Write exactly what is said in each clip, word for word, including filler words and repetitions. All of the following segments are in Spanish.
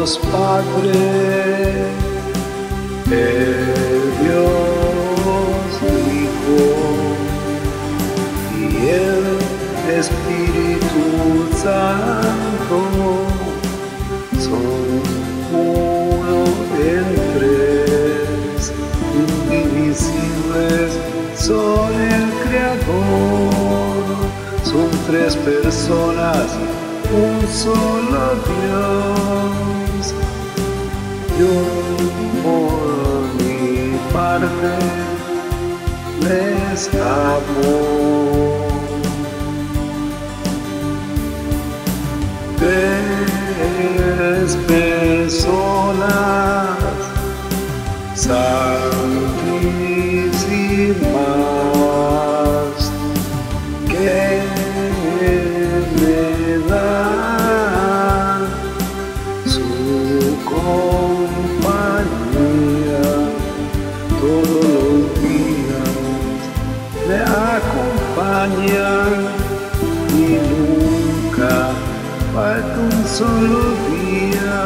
Dios Padre, el Dios Hijo y el Espíritu Santo son uno en tres, indivisibles, son el Creador, son tres personas, un solo Dios. Yo por mi parte les amo. Tres personas santísimas que me dan su compañía todos los días, me acompañan y nunca falta un solo día.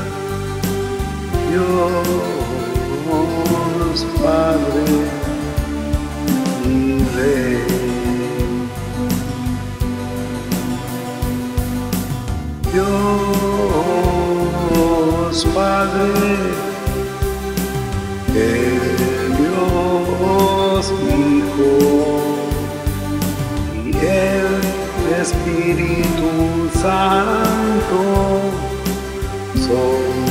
Dios Padre y Rey, Dios Padre, el Dios Hijo y el Espíritu Santo son